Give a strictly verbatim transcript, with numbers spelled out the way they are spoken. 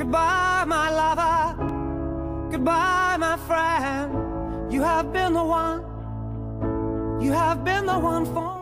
Goodbye, my lover. Goodbye, my friend. You have been the one. You have been the one for